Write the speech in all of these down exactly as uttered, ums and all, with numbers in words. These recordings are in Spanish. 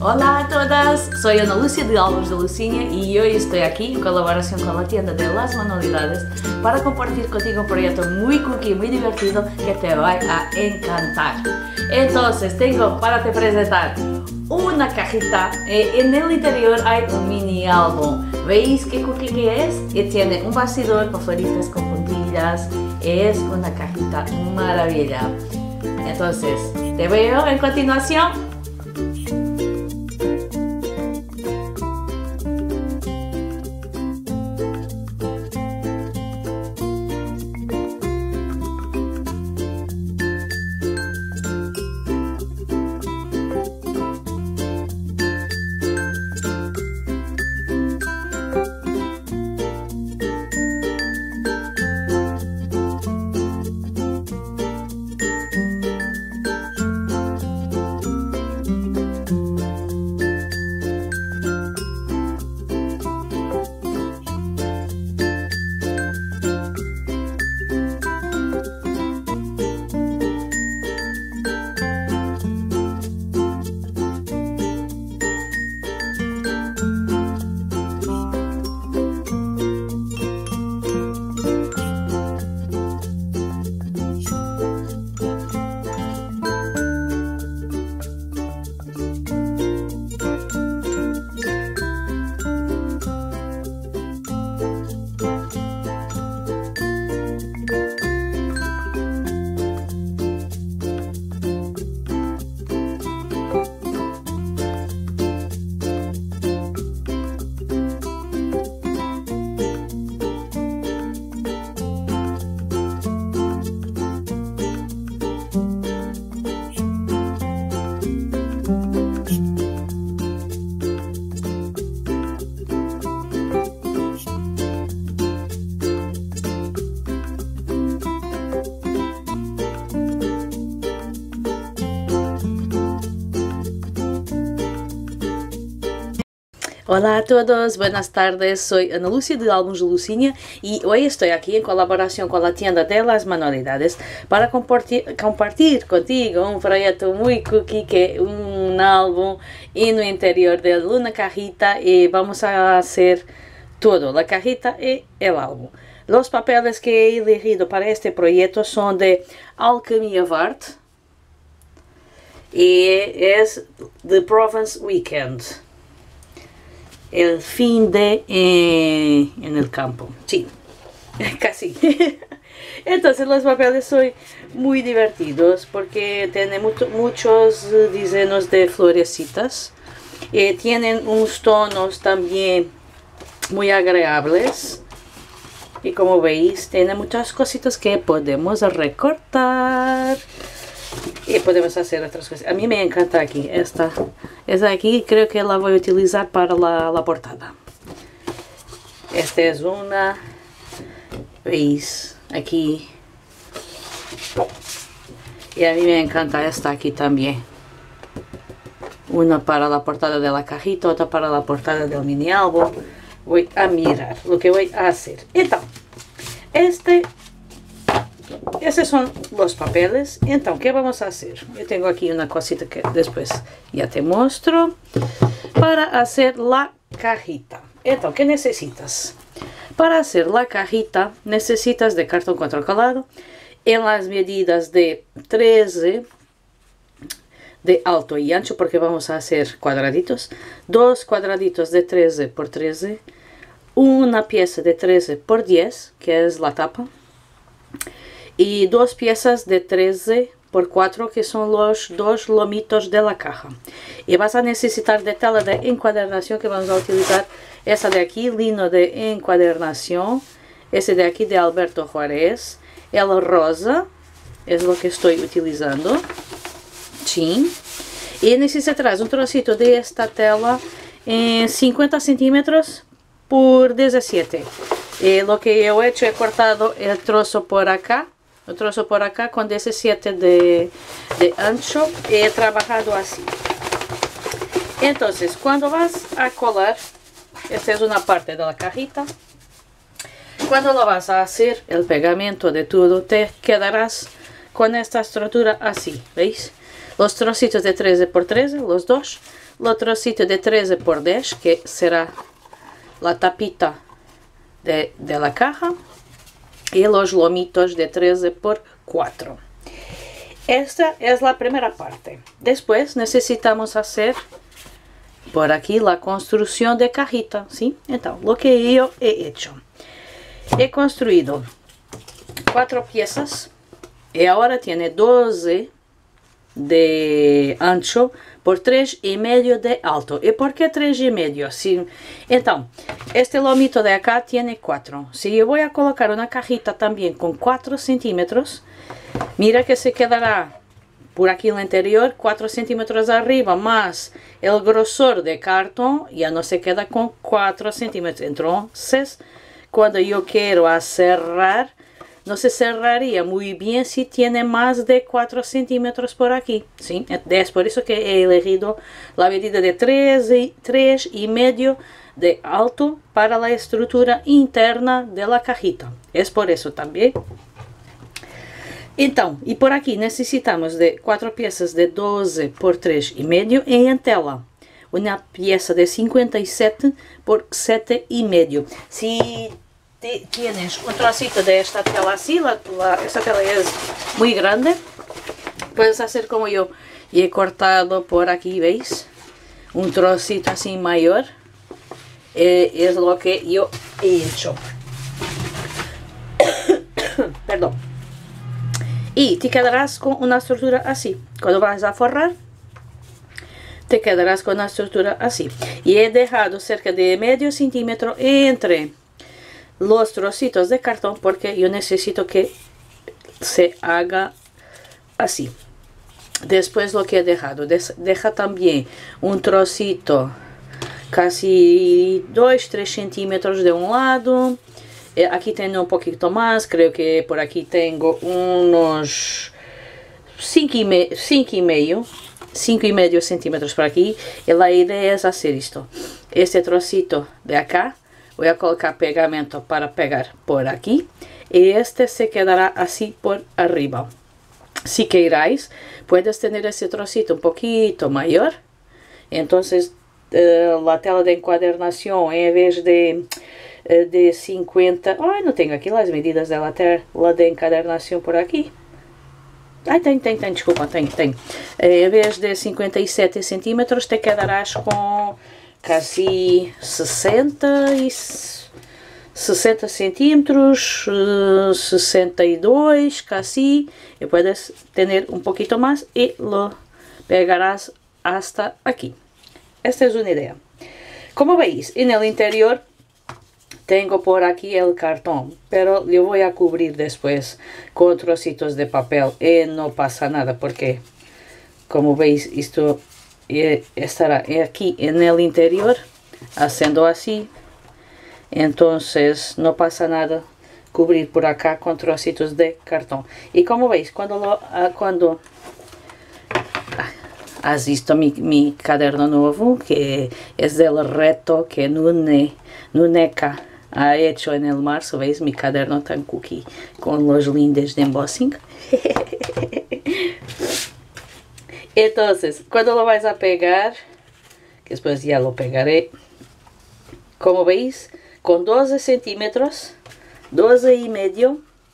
Hola a todas, soy Ana Lúcia de Álbuns de Lucinha y hoy estoy aquí en colaboración con la tienda de Las Manualidades para compartir contigo un proyecto muy cookie, muy divertido que te va a encantar. Entonces tengo para te presentar una cajita, eh, en el interior hay un mini álbum. ¿Veis qué cookie que es? Y tiene un bastidor con floritas con puntillas, es una cajita maravilla. Entonces te veo en continuación. Hola a todos, buenas tardes, soy Ana Lúcia de Álbuns de Lucinha y hoy estoy aquí en colaboración con la tienda de Las Manualidades para compartir, compartir contigo un proyecto muy cookie, que es un álbum en el interior de una cajita, y vamos a hacer todo, la cajita y el álbum. Los papeles que he elegido para este proyecto son de Alchemy of Art y es The Provence Weekend. El fin de eh, en el campo, sí, casi. Entonces los papeles son muy divertidos porque tienen mucho, muchos diseños de florecitas, eh, tienen unos tonos también muy agradables y como veis tiene muchas cositas que podemos recortar y podemos hacer otras cosas. A mí me encanta aquí esta. Esta aquí creo que la voy a utilizar para la, la portada. Esta es una. ¿Veis? Aquí. Y a mí me encanta esta aquí también. Una para la portada de la cajita, otra para la portada del mini álbum. Voy a mirar lo que voy a hacer. Entonces, este... Estos son los papeles. Entonces, ¿qué vamos a hacer? Yo tengo aquí una cosita que después ya te muestro. Para hacer la cajita. Entonces, ¿qué necesitas? Para hacer la cajita necesitas de cartón cuatricalado en las medidas de trece de alto y ancho, porque vamos a hacer cuadraditos. Dos cuadraditos de trece por trece. Una pieza de trece por diez, que es la tapa. Y dos piezas de trece por cuatro, que son los dos lomitos de la caja. Y vas a necesitar de tela de encuadernación, que vamos a utilizar esa de aquí, lino de encuadernación. Ese de aquí de Alberto Juárez. El rosa es lo que estoy utilizando. Sí. Y necesitarás un trocito de esta tela en cincuenta centímetros por diecisiete. Y lo que yo he hecho, he cortado el trozo por acá. Un trozo por acá con diecisiete de, de ancho, y he trabajado así. Entonces, cuando vas a colar, esta es una parte de la cajita. Cuando lo vas a hacer, el pegamento de todo, te quedarás con esta estructura así, ¿veis? Los trocitos de trece por trece, los dos, el trocito de trece por diez, que será la tapita de, de la caja, y los lomitos de trece por cuatro. Esta es la primera parte. Después necesitamos hacer por aquí la construcción de cajita, ¿sí? Entonces, lo que yo he hecho, he construido cuatro piezas y ahora tiene doce de ancho por tres y medio de alto. ¿Y por qué tres y medio? Sí. Entonces, este lomito de acá tiene cuatro. Si yo voy a colocar una cajita también con cuatro centímetros, mira que se quedará por aquí en el interior cuatro centímetros arriba, más el grosor de cartón, ya no se queda con cuatro centímetros. Entonces, cuando yo quiero cerrar, no se cerraría muy bien si tiene más de cuatro centímetros por aquí, ¿sí? Es por eso que he elegido la medida de tres y, tres y medio de alto para la estructura interna de la cajita. Es por eso también. Entonces, y por aquí necesitamos de cuatro piezas de doce por tres y medio y en tela una pieza de cincuenta y siete por siete y medio. Si te, tienes un trocito de esta tela así, la, la, esta tela es muy grande, puedes hacer como yo. Y he cortado por aquí, ¿veis? Un trocito así mayor. Eh, es lo que yo he hecho. Perdón. Y te quedarás con una estructura así. Cuando vas a forrar, te quedarás con una estructura así. Y he dejado cerca de medio centímetro entre los trocitos de cartón porque yo necesito que se haga así. Después lo que he dejado, deja también un trocito casi dos tres centímetros de un lado. Aquí tengo un poquito más, creo que por aquí tengo unos cinco y medio, cinco y medio centímetros por aquí. Y la idea es hacer esto. Este trocito de acá, voy a colocar pegamento para pegar por aquí. Y este se quedará así por arriba. Si queráis, puedes tener ese trocito un poquito mayor. Entonces, eh, la tela de encuadernación, en vez de... de cincuenta, ay, no tengo aquí las medidas de la tela de encadernación por aquí. Ai, tem, tem, tem, desculpa, tem, tem. Eh, en vez de cincuenta y siete centímetros, te quedarás con casi sesenta y sesenta centímetros, uh, sesenta y dos, casi. Y puedes tener un poquito más y lo pegarás hasta aquí. Esta es una idea. Como veis, en el interior tengo por aquí el cartón, pero yo voy a cubrir después con trocitos de papel y no pasa nada porque, como veis, esto estará aquí en el interior haciendo así. Entonces no pasa nada cubrir por acá con trocitos de cartón. Y como veis, cuando lo cuando has visto mi, mi caderno nuevo, que es del reto que Nune, Nuneca ha hecho en el marzo, ¿veis? Mi caderno tan cookie con los lindes de embossing. Entonces, cuando lo vais a pegar, que después ya lo pegaré, como veis, con doce centímetros, doce y medio,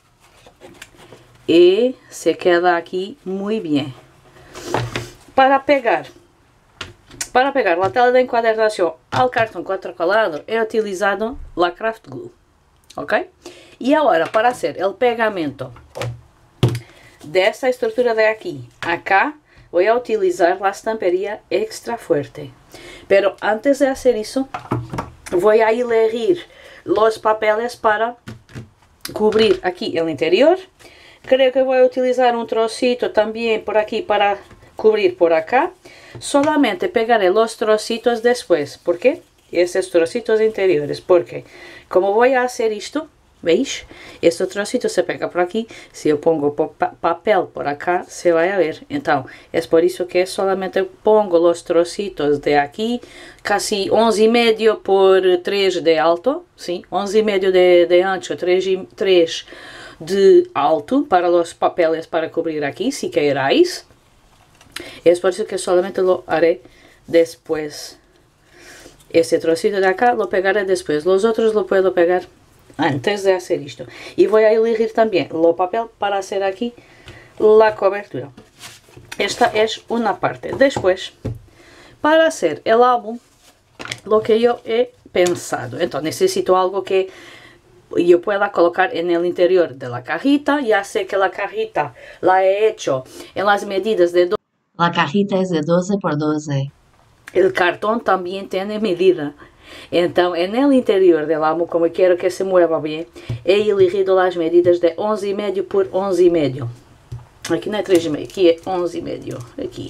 y se queda aquí muy bien. Para pegar, para pegar la tela de encuadernación al cartón cuatricolado he utilizado la Craft Glue, ¿ok? Y ahora para hacer el pegamento de esta estructura de aquí, acá, voy a utilizar la estampería extra fuerte. Pero antes de hacer eso, voy a elegir los papeles para cubrir aquí el interior. Creo que voy a utilizar un trocito también por aquí para cubrir por acá. Solamente pegaré los trocitos después. ¿Por qué? Esos trocitos interiores. Porque como voy a hacer esto, ¿veis? Este trocito se pega por aquí. Si yo pongo pa papel por acá, se va a ver. Entonces, es por eso que solamente pongo los trocitos de aquí. Casi once y medio por tres de alto. ¿Sí? once y medio de, de ancho, tres y tres de alto para los papeles para cubrir aquí, si queráis. Es por eso que solamente lo haré después ese trocito de acá lo pegaré después, los otros lo puedo pegar antes de hacer esto. Y voy a elegir también el papel para hacer aquí la cobertura. Esta es una parte. Después, para hacer el álbum, lo que yo he pensado, entonces necesito algo que yo pueda colocar en el interior de la cajita. Ya sé que la cajita la he hecho en las medidas de doce. La cajita es de doce por doce. El cartón también tiene medida. Entonces, en el interior del álbum, como quiero que se mueva bien, he elegido las medidas de once y medio por once y medio. Aqui não é três e meio, aqui é onze e meio, aqui.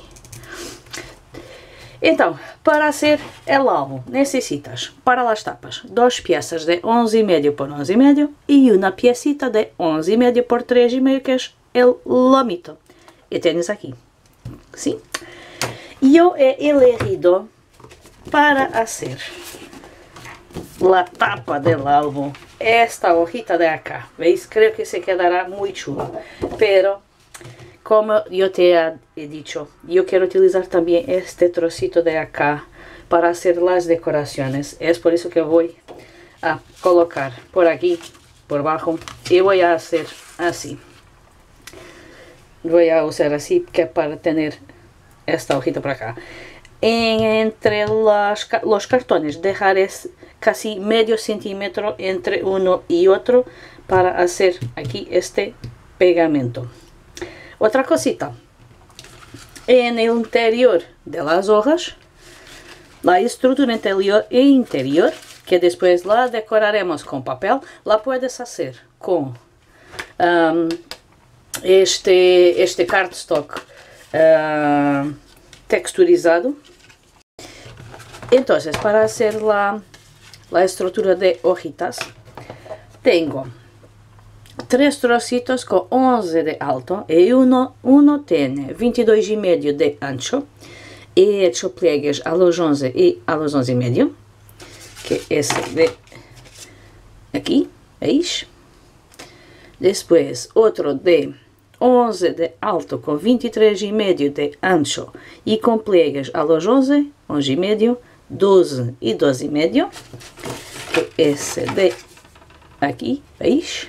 Então, para hacer el álbum, necesitas, para las tapas, dos piezas de once y medio por once y medio y una piecita de once y medio por tres y medio, que es el lomito. Y tienes aquí, ¿sí? Yo he elegido para hacer la tapa del álbum esta hojita de acá. ¿Veis? Creo que se quedará muy chulo, pero como yo te he dicho, yo quiero utilizar también este trocito de acá para hacer las decoraciones. Es por eso que voy a colocar por aquí, por abajo, y voy a hacer así. Voy a usar así que para tener esta hojita por acá. Entre las, los cartones dejaré casi medio centímetro entre uno y otro para hacer aquí este pegamento. Otra cosita, en el interior de las hojas, la estructura interior e interior, que después la decoraremos con papel, la puedes hacer con um, este, este cardstock uh, texturizado. Entonces, para hacer la, la estructura de hojitas, tengo tres trocitos con once de alto y uno, uno tiene veintidós y medio de ancho. He hecho pliegues a los once y a los once y medio, que es de aquí, ¿veis? Después otro de once de alto con veintitrés y medio de ancho y con pliegues a los once, once y medio, doce y doce y medio, que es de aquí, ¿veis?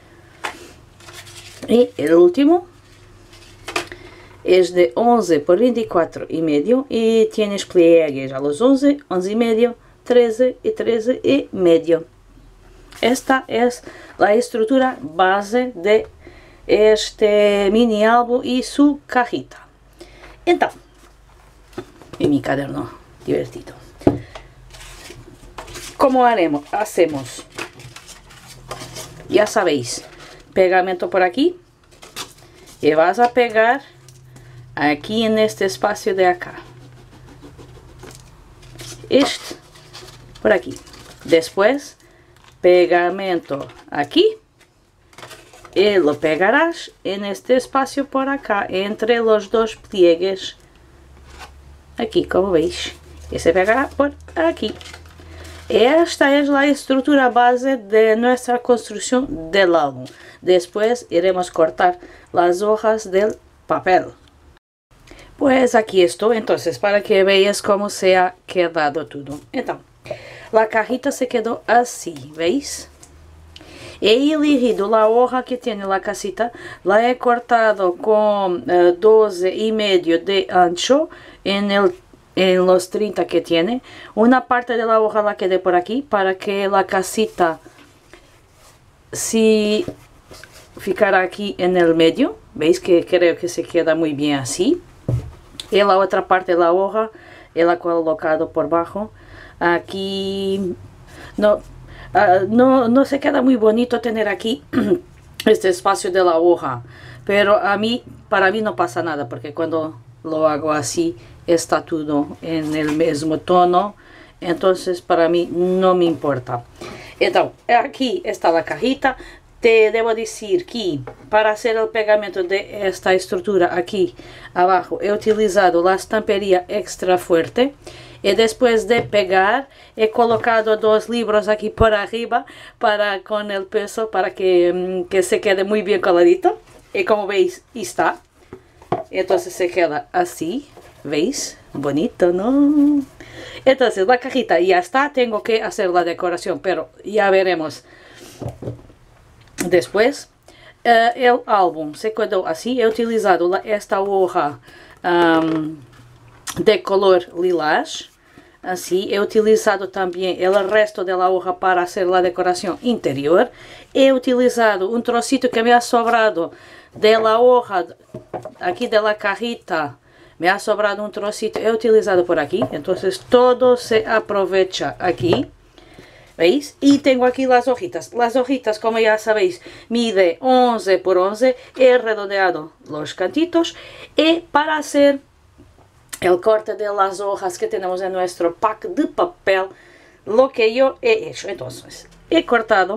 Y el último es de once por veinticuatro y medio y tienes pliegues a los once, once y medio, trece y trece y medio. Esta es la estructura base de este mini álbum y su cajita. Entonces, en mi caderno divertido, ¿cómo haremos? Hacemos, ya sabéis, pegamento por aquí y vas a pegar aquí en este espacio de acá, este por aquí. Después pegamento aquí y lo pegarás en este espacio por acá entre los dos pliegues aquí, como veis, y se pegará por aquí. Esta es la estructura base de nuestra construcción del álbum. Después iremos cortar las hojas del papel. Pues aquí estoy, entonces, para que veáis cómo se ha quedado todo. Entonces, la cajita se quedó así, ¿veis? He elegido la hoja que tiene la casita, la he cortado con uh, doce y medio de ancho en el en los treinta que tiene. Una parte de la hoja la quedé por aquí para que la casita si ficara aquí en el medio. Veis que creo que se queda muy bien así. Y la otra parte de la hoja la he colocado por bajo. Aquí no, uh, no, no se queda muy bonito tener aquí este espacio de la hoja, pero a mí, para mí no pasa nada, porque cuando lo hago así está todo en el mismo tono, entonces para mí no me importa. Entonces aquí está la cajita. Te debo decir que para hacer el pegamento de esta estructura aquí abajo he utilizado la estampería extra fuerte y después de pegar he colocado dos libros aquí por arriba para con el peso para que, que se quede muy bien coladito, y como veis está. Entonces se queda así, ¿Veis? Bonito, ¿no? Entonces la cajita ya está, tengo que hacer la decoración, pero ya veremos después. Uh, el álbum se quedó así. He utilizado la, esta hoja um, de color lilás. Así, he utilizado también el resto de la hoja para hacer la decoración interior. He utilizado un trocito que me ha sobrado de la hoja, aquí de la cajita. Me ha sobrado un trocito, he utilizado por aquí. Entonces todo se aprovecha aquí. ¿Veis? Y tengo aquí las hojitas. Las hojitas, como ya sabéis, mide once por once. He redondeado los cantitos. Y para hacer el corte de las hojas que tenemos en nuestro pack de papel, lo que yo he hecho, entonces, he cortado.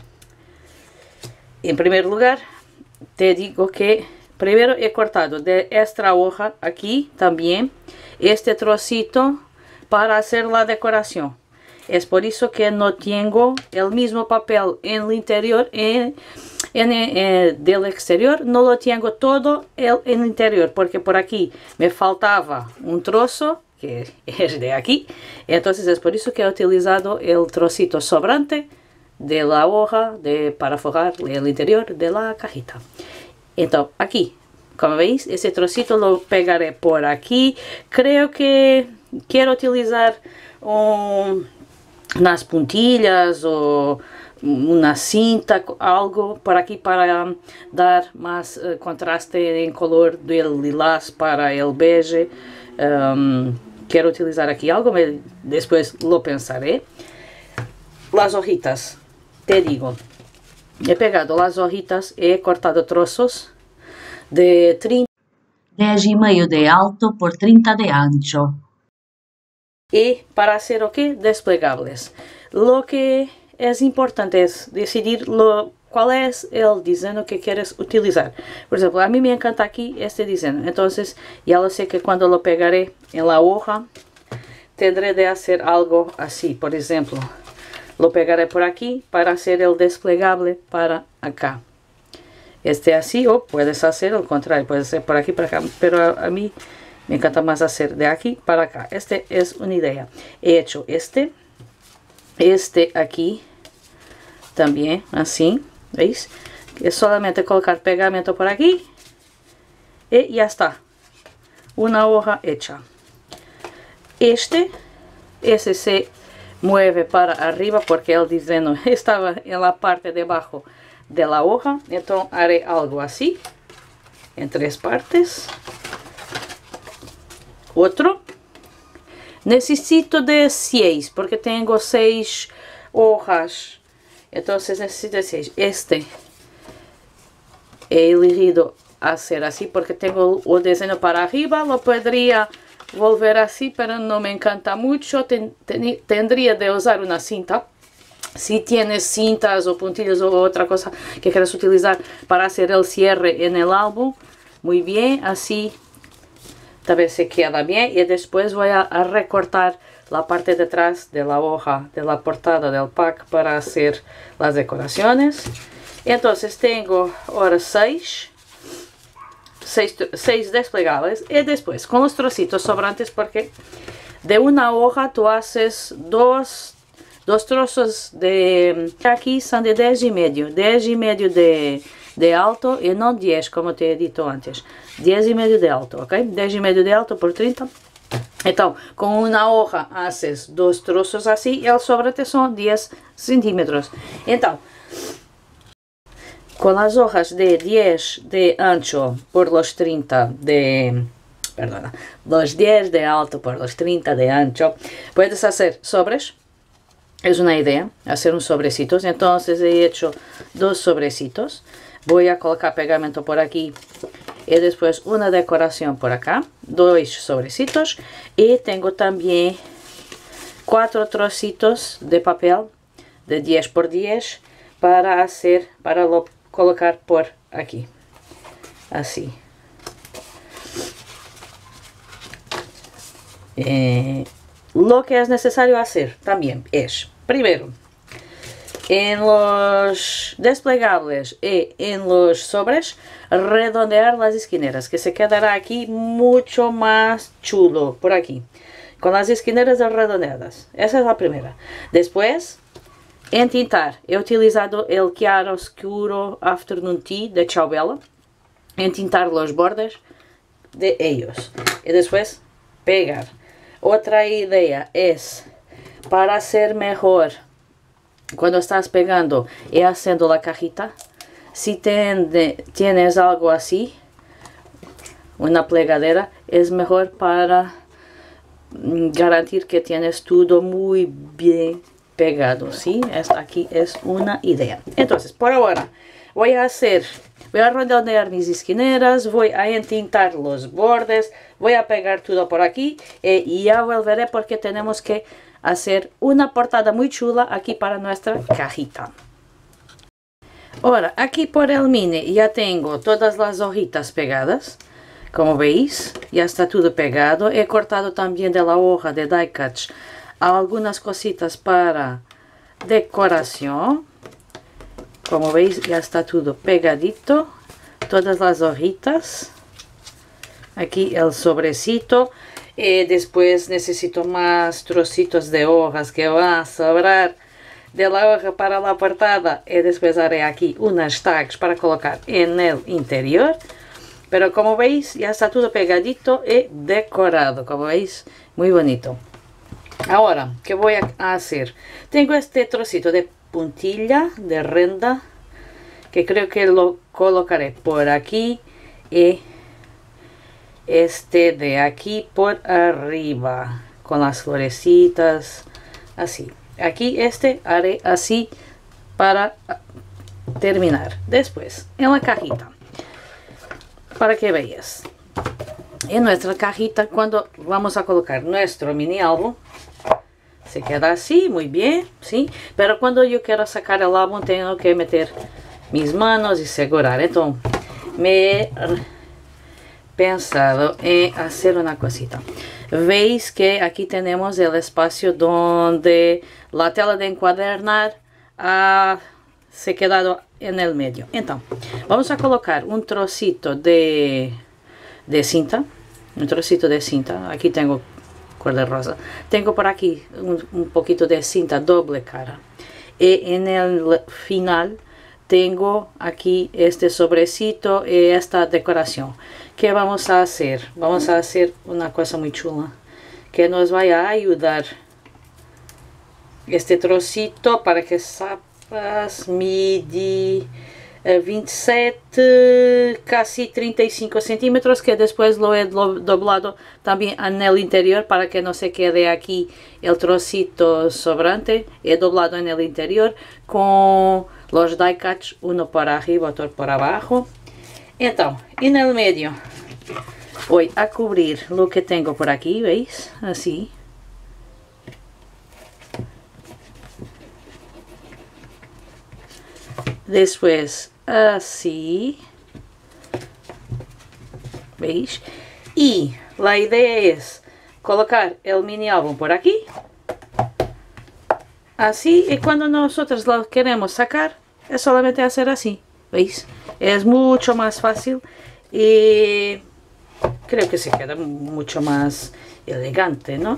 En primer lugar, te digo que primero he cortado de esta hoja aquí también este trocito para hacer la decoración. Es por eso que no tengo el mismo papel en el interior, en, en, en del exterior, no lo tengo todo el, en el interior, porque por aquí me faltaba un trozo, que es de aquí. Entonces es por eso que he utilizado el trocito sobrante de la hoja de, para forrar el interior de la cajita. Entonces aquí, como veis, ese trocito lo pegaré por aquí. Creo que quiero utilizar un... unas puntillas o una cinta, algo por aquí para um, dar más uh, contraste en color del lilás para el beige. Um, quiero utilizar aquí algo, me, después lo pensaré. Las hojitas, te digo, he pegado las hojitas, he cortado trozos de trinta dez e meio de alto por trinta de ancho. Y para hacer o qué, desplegables. Lo que es importante es decidir lo, cuál es el diseño que quieres utilizar. Por ejemplo, a mí me encanta aquí este diseño. Entonces ya lo sé que cuando lo pegaré en la hoja, tendré de hacer algo así. Por ejemplo, lo pegaré por aquí para hacer el desplegable para acá. Este así, o puedes hacer al contrario, puede ser por aquí para acá. Pero a, a mí me encanta más hacer de aquí para acá. Este es una idea. He hecho este. Este aquí. También así. ¿Veis? Es solamente colocar pegamento por aquí. Y ya está. Una hoja hecha. Este. Ese se mueve para arriba porque el diseño estaba en la parte de abajo de la hoja. Entonces haré algo así. En tres partes. Otro. Necesito de seis porque tengo seis hojas. Entonces necesito de seis. Este he elegido hacer así porque tengo el diseño para arriba. Lo podría volver así, pero no me encanta mucho. Ten, ten, tendría de usar una cinta. Si tienes cintas o puntillas o otra cosa que quieras utilizar para hacer el cierre en el álbum, muy bien, así tal vez se queda bien. Y después voy a, a recortar la parte de atrás de la hoja de la portada del pack para hacer las decoraciones. Entonces tengo ahora seis, seis, seis desplegables. Y después con los trocitos sobrantes, porque de una hoja tú haces dos, dos trozos de... Aquí son de diez y medio, diez y medio de... de alto y no diez como te he dicho antes, diez y medio de alto, ok, diez y medio de alto por trinta. Entonces con una hoja haces dos trozos así y el sobrante son diez centímetros. Entonces con las hojas de diez de ancho por los treinta de, perdona, los diez de alto por los treinta de ancho, puedes hacer sobres. Es una idea hacer un sobrecitos. Entonces he hecho dos sobrecitos. Voy a colocar pegamento por aquí y después una decoración por acá, dos sobrecitos, y tengo también cuatro trocitos de papel de diez por diez para hacer, para lo colocar por aquí, así. Eh, lo que es necesario hacer también es, primero, en los desplegables y en los sobres redondear las esquineras, que se quedará aquí mucho más chulo por aquí, con las esquineras redondeadas. Esa es la primera. Después, entintar. He utilizado el chiaroscuro Afternoon Tea de Ciao Bella. Entintar los bordes de ellos y después pegar. Otra idea es, para hacer mejor cuando estás pegando y haciendo la cajita, si tiende, tienes algo así, una plegadera, es mejor para garantizar que tienes todo muy bien pegado, ¿sí? Esta aquí es una idea. Entonces, por ahora voy a hacer, voy a redondear mis esquineras, voy a entintar los bordes, voy a pegar todo por aquí y ya volveré porque tenemos que hacer una portada muy chula aquí para nuestra cajita. Ahora, aquí por el mini ya tengo todas las hojitas pegadas. Como veis, ya está todo pegado. He cortado también de la hoja de die cut algunas cositas para decoración. Como veis, ya está todo pegadito. Todas las hojitas. Aquí el sobrecito. Y después necesito más trocitos de hojas que van a sobrar de la hoja para la portada. Y después haré aquí unas tags para colocar en el interior. Pero como veis, ya está todo pegadito y decorado. Como veis, muy bonito. Ahora, ¿qué voy a hacer? Tengo este trocito de puntilla, de renda, que creo que lo colocaré por aquí y este de aquí por arriba, con las florecitas, así. Aquí este haré así para terminar. Después, en la cajita, para que veas. En nuestra cajita, cuando vamos a colocar nuestro mini álbum, se queda así, muy bien, ¿sí? Pero cuando yo quiero sacar el álbum, tengo que meter mis manos y segurar. Entonces, me he pensado en hacer una cosita. Veis que aquí tenemos el espacio donde la tela de encuadernar ha, se ha quedado en el medio. Entonces, vamos a colocar un trocito de, de cinta. Un trocito de cinta. Aquí tengo color rosa. Tengo por aquí un, un poquito de cinta doble cara. Y en el final tengo aquí este sobrecito y esta decoración. ¿Qué vamos a hacer? Vamos a hacer una cosa muy chula que nos vaya a ayudar. Este trocito, para que sepas, mide eh, veintisiete, casi treinta y cinco centímetros, que después lo he doblado también en el interior para que no se quede aquí el trocito sobrante. He doblado en el interior con los die cuts, uno por arriba, otro por abajo. Entonces, en el medio voy a cubrir lo que tengo por aquí, ¿veis? Así. Después, así. ¿Veis? Y la idea es colocar el mini álbum por aquí. Así, y cuando nosotros lo queremos sacar, es solamente hacer así. ¿Veis? Es mucho más fácil y creo que se queda mucho más elegante, ¿no?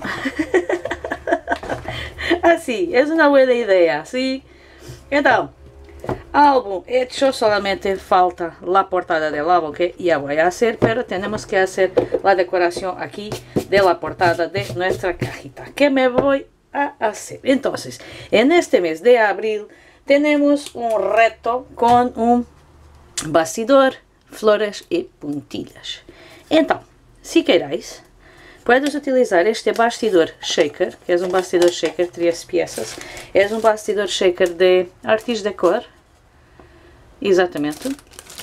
Así, es una buena idea, ¿sí? Entonces, álbum hecho, solamente falta la portada del álbum, que ya voy a hacer, pero tenemos que hacer la decoración aquí de la portada de nuestra cajita, que me voy a hacer. Entonces, en este mes de abril tenemos un reto con un bastidor, flores y puntillas. Entonces, si queréis, puedes utilizar este bastidor shaker, que es un bastidor shaker tres piezas. Es un bastidor shaker de Artis Decor, exatamente.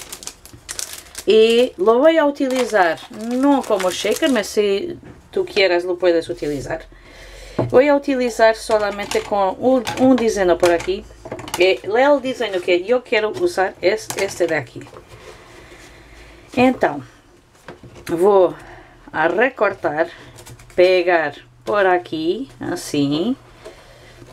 Y lo voy a utilizar no como shaker, pero si tú quieres lo puedes utilizar. Voy a utilizar solamente con un, un diseño por aquí. Y el diseño que yo quiero usar es este de aquí. Entonces, voy a recortar, pegar por aquí, así.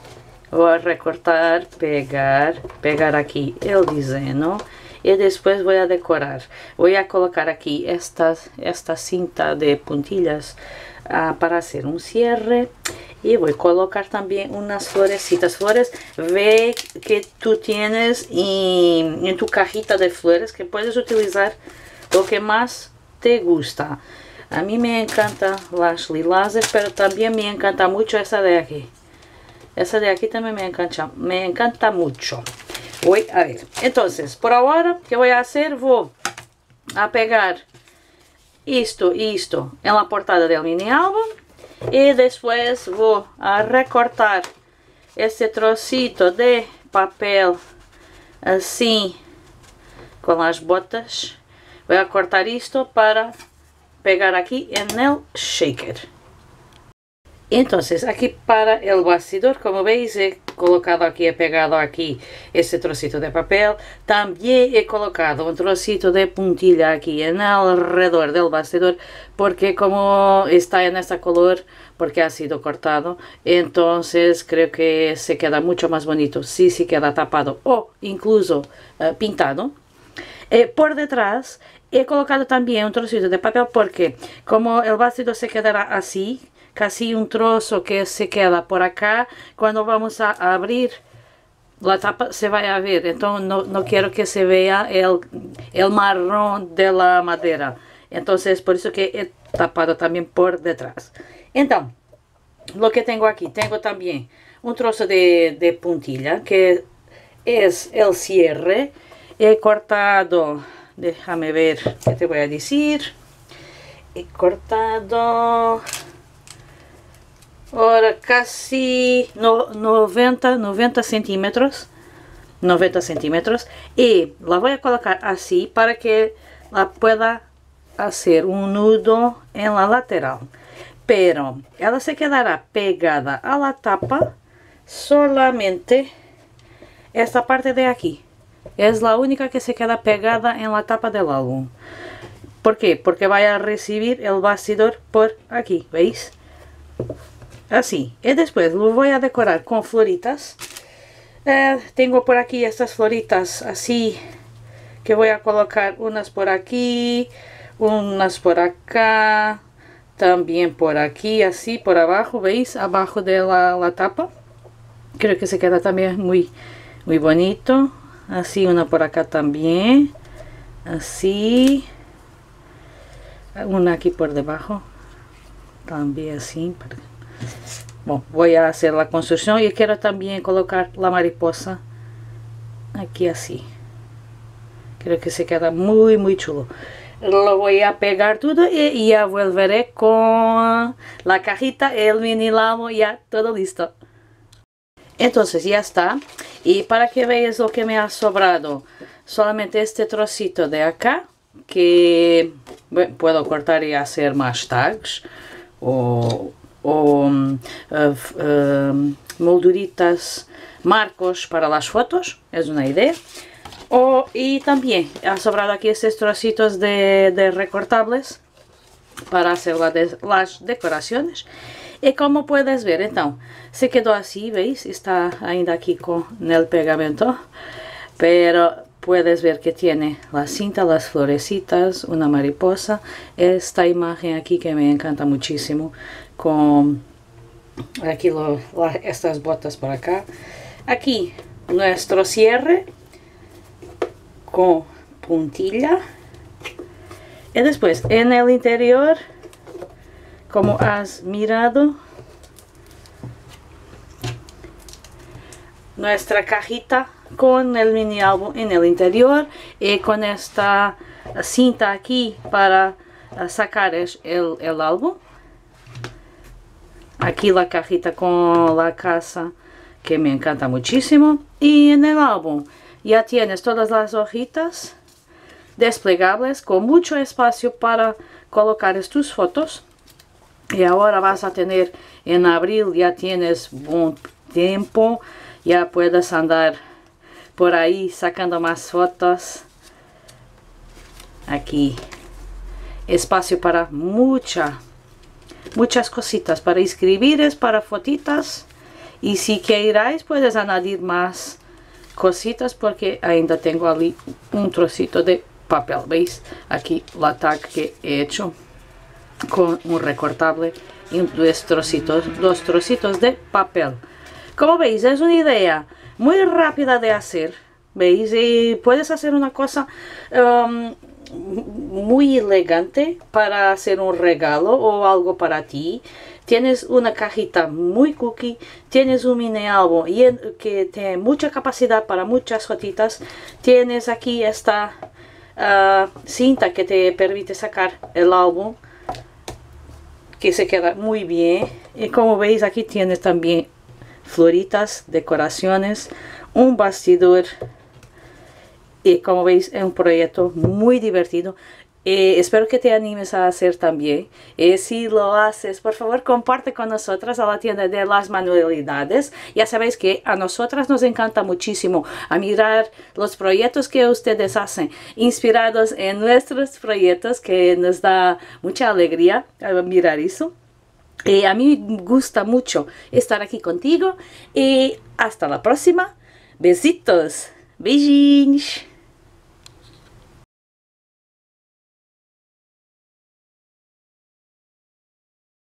voy a recortar, pegar, pegar aquí el diseño y después voy a decorar. Voy a colocar aquí esta, esta cinta de puntillas uh, para hacer un cierre. Y voy a colocar también unas florecitas. Flores, ve que tú tienes en, en tu cajita de flores, que puedes utilizar lo que más te gusta. A mí me encanta las lilases, pero también me encanta mucho esa de aquí. Esa de aquí también me encanta, me encanta mucho. Voy a ver. Entonces, por ahora, ¿qué voy a hacer? Voy a pegar esto y esto en la portada del mini álbum. Y después voy a recortar este trocito de papel así con las botas. Voy a cortar esto para pegar aquí en el shaker. Entonces aquí para el bastidor, como veis, he colocado aquí, he pegado aquí este trocito de papel. También he colocado un trocito de puntilla aquí en alrededor del bastidor, porque como está en este color, porque ha sido cortado, entonces creo que se queda mucho más bonito si se queda tapado o incluso uh, pintado. Eh, por detrás he colocado también un trocito de papel, porque como el bastidor se quedará así, casi un trozo que se queda por acá, cuando vamos a abrir la tapa se va a ver, entonces no, no quiero que se vea el, el marrón de la madera, entonces por eso que he tapado también por detrás. Entonces, lo que tengo aquí, tengo también un trozo de, de puntilla, que es el cierre. He cortado, déjame ver qué te voy a decir, he cortado ahora casi no, noventa, noventa centímetros, noventa centímetros, y la voy a colocar así para que la pueda hacer un nudo en la lateral, pero ela se quedará pegada a la tapa solamente esta parte de aquí. Es la única que se queda pegada en la tapa del álbum. ¿Por qué? Porque va a recibir el bastidor por aquí, ¿veis? Así. Y después lo voy a decorar con floritas. Eh, tengo por aquí estas floritas así, que voy a colocar unas por aquí, unas por acá, también por aquí, así por abajo, ¿veis? Abajo de la, la tapa. Creo que se queda también muy, muy bonito. Así, una por acá también, así, una aquí por debajo, también así. Bueno, voy a hacer la construcción y quiero también colocar la mariposa aquí así. Creo que se queda muy muy chulo. Lo voy a pegar todo y ya volveré con la cajita, el mini lamo, ya todo listo. Entonces ya está. Y para que veáis lo que me ha sobrado, solamente este trocito de acá, que bueno, puedo cortar y hacer más tags o, o um, uh, uh, molduritas, marcos para las fotos, es una idea. O, y también ha sobrado aquí estos trocitos de, de recortables para hacer la de, las decoraciones. Y como puedes ver, entonces, se quedó así, ¿veis? Está ainda aquí con el pegamento. Pero puedes ver que tiene la cinta, las florecitas, una mariposa. Esta imagen aquí que me encanta muchísimo. Con aquí lo, la, estas botas por acá. Aquí nuestro cierre con puntilla. Y después en el interior, como has mirado, nuestra cajita con el mini álbum en el interior y con esta cinta aquí para sacar el, el álbum. Aquí la cajita con la casa, que me encanta muchísimo. Y en el álbum ya tienes todas las hojitas desplegables con mucho espacio para colocar tus fotos. Y ahora vas a tener en abril, ya tienes buen tiempo, ya puedes andar por ahí sacando más fotos. Aquí espacio para mucha, muchas cositas, para escribir, para fotitas Y si queráis puedes añadir más cositas porque ainda tengo ali un trocito de papel. ¿Veis? Aquí la tag que he hecho con un recortable y dos trocitos, dos trocitos de papel. Como veis, es una idea muy rápida de hacer. ¿Veis? Y puedes hacer una cosa um, muy elegante para hacer un regalo o algo para ti. Tienes una cajita muy cookie, tienes un mini álbum que tiene mucha capacidad para muchas gotitas. Tienes aquí esta uh, cinta que te permite sacar el álbum, que se queda muy bien. Y como veis, aquí tienes también floritas, decoraciones, un bastidor. Y como veis, es un proyecto muy divertido. Eh, espero que te animes a hacer también. Eh, si lo haces, por favor, comparte con nosotras a la tienda de las manualidades. Ya sabéis que a nosotras nos encanta muchísimo a mirar los proyectos que ustedes hacen, inspirados en nuestros proyectos, que nos da mucha alegría mirar eso. Eh, a mí me gusta mucho estar aquí contigo. Y hasta la próxima. Besitos. Beijinhos.